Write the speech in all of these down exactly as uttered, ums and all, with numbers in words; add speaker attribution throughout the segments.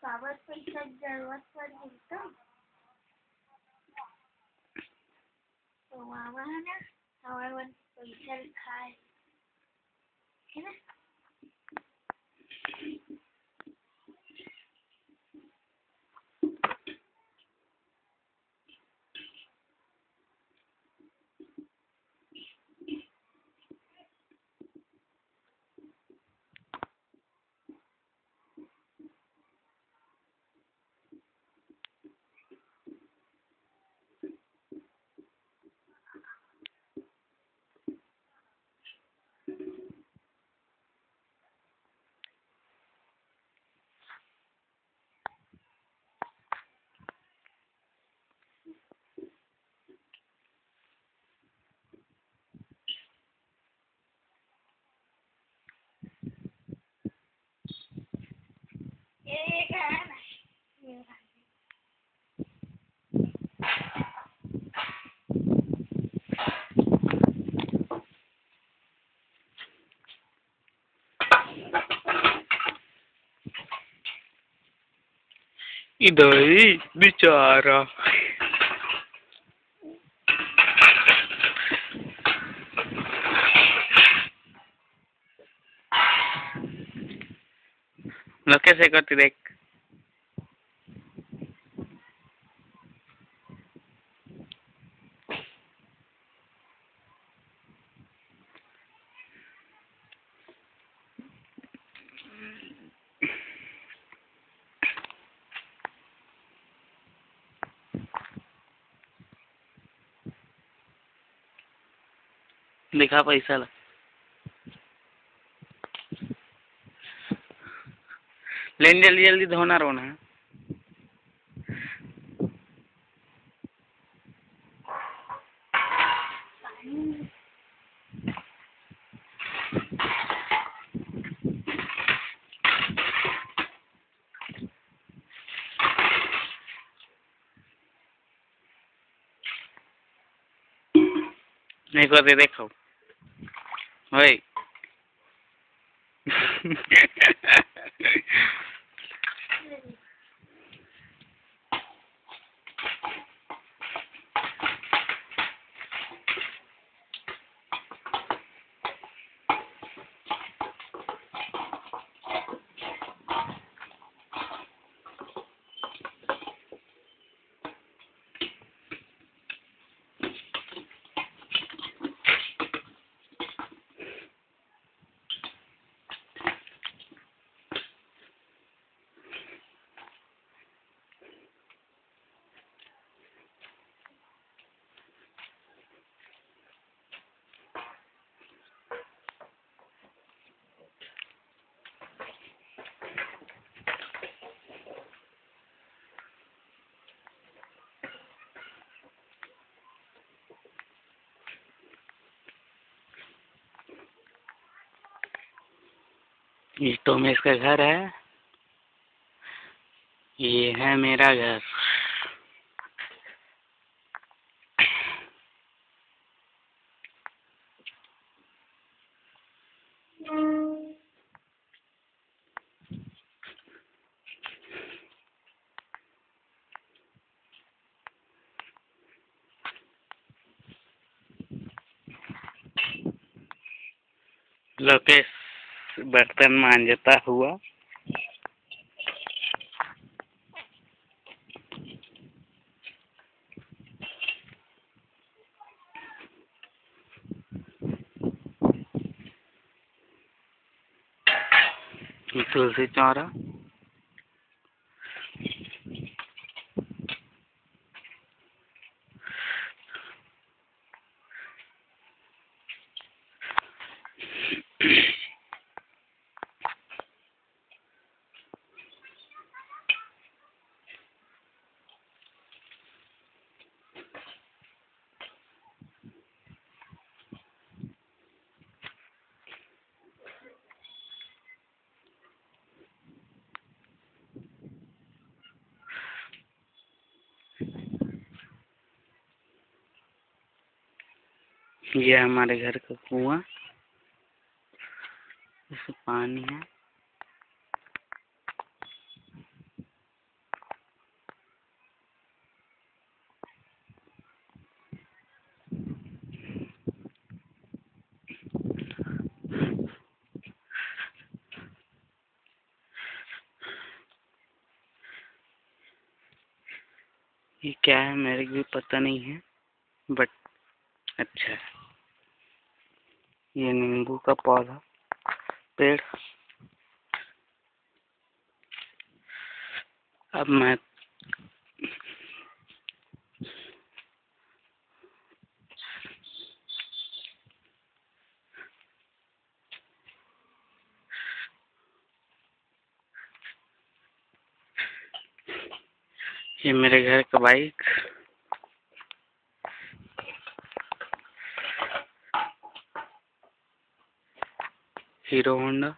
Speaker 1: कागज पैसा जरूरत पड़ी तो तो वहाँ है ना हमारे पास पैसा लिखा है है ना। ये क्या है ना ये
Speaker 2: इधर ही बेचारा न कैसे करती देख। दिखा पैसा ला लेन जल्दी जल्दी धोना रोना है। नहीं करते देखो भाई ये टोमेश का घर है, ये है मेरा घर। लोकेश बर्तन मांजता हुआ तुलसी चौरा ये हमारे घर का कुआं, इसमें पानी है। ये क्या है मेरे को भी पता नहीं है, बट अच्छा है। ये नींबू का पौधा पेड़। अब मैं ये मेरे घर का बाइक, हीरो होंडा।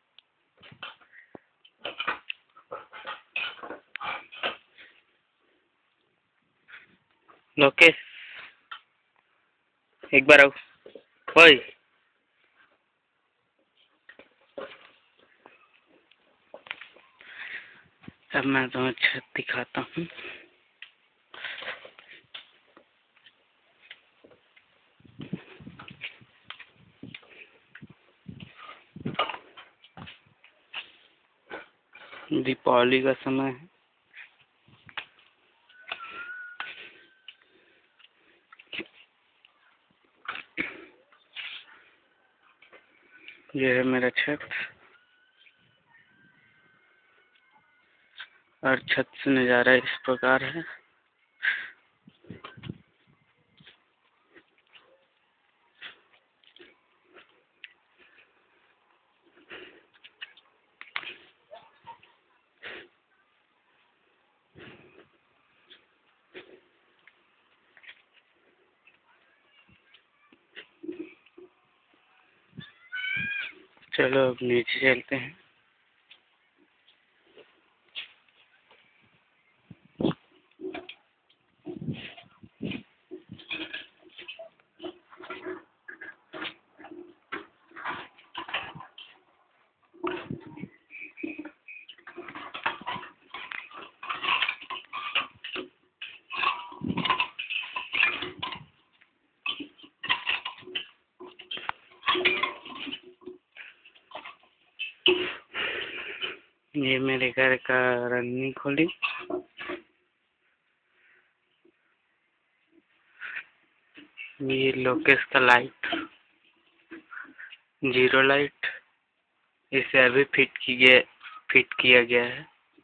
Speaker 2: लोकेश एक बार आओ। ओए अब मैं तुम्हें छत दिखाता हूँ। दीपावली का समय है। ये है मेरा छत और छत से नज़ारा इस प्रकार है। चलो अब नीचे चलते हैं। ये मेरे घर का रन्नी खोली। ये लोकेश का लाइट, जीरो लाइट, इसे अभी फिट की गया फिट किया गया है।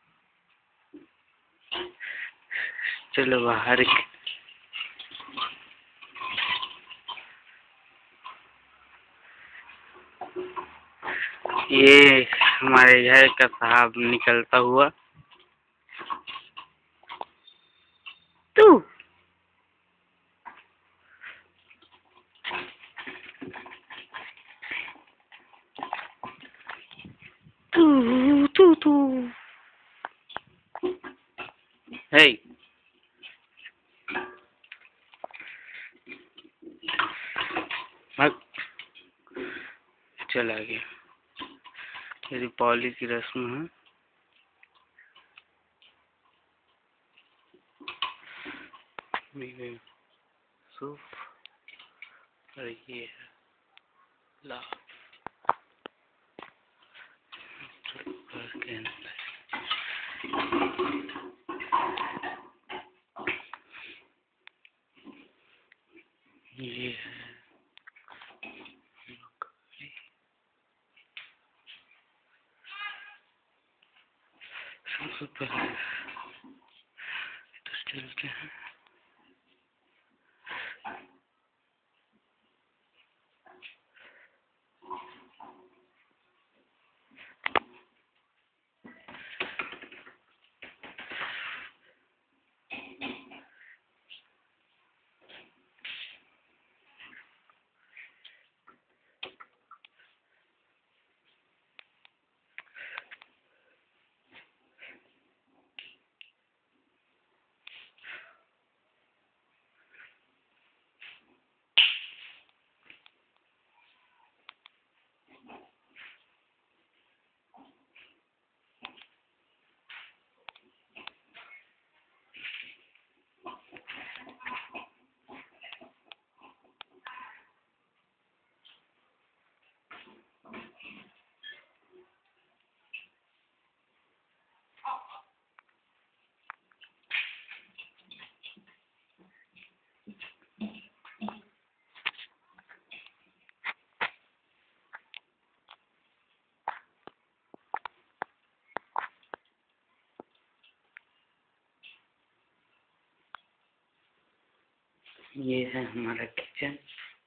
Speaker 2: चलो बाहर। ये हमारे घर का साहब निकलता हुआ। तू तू तू तू हे भाग, चला गया। ये दीपावली की रस्म है। सूफ और ये है लाभ घर के अंदर। ये है सबसे पहले इधर चलते हैं। ये है हमारा किचन।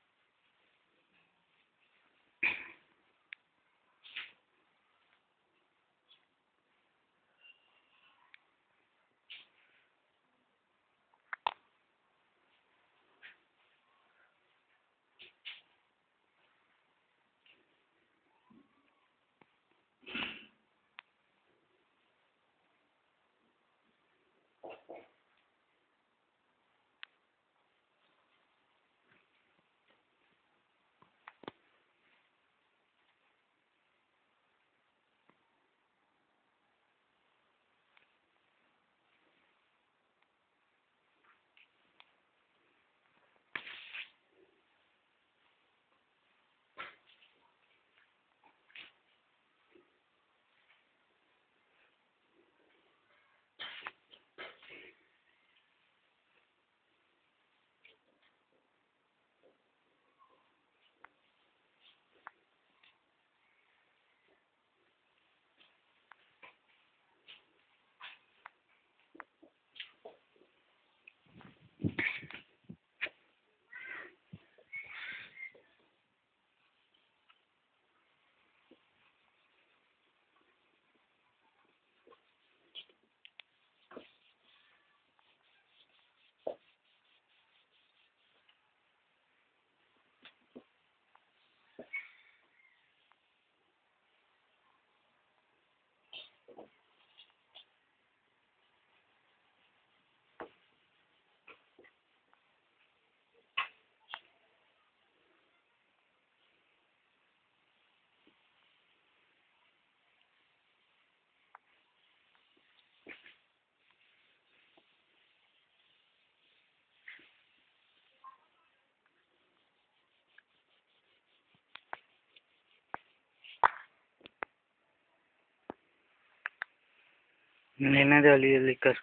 Speaker 2: लेना जल्दी जल्दी कर।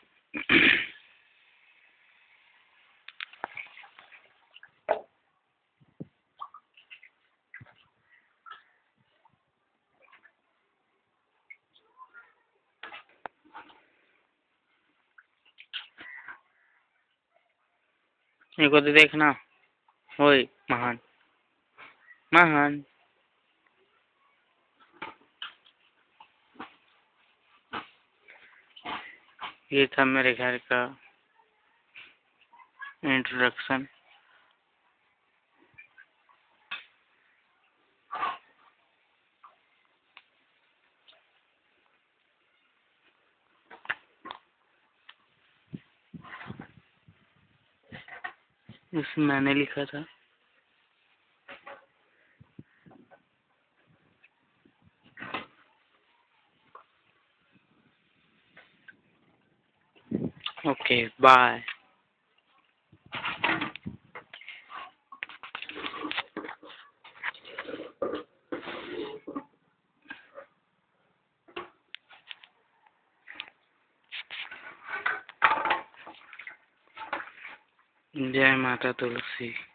Speaker 2: ये को तो देखना। ओए महान महान। ये था मेरे घर का इंट्रोडक्शन। इसमें मैंने लिखा था। Okay bye. जय माता तुलसी।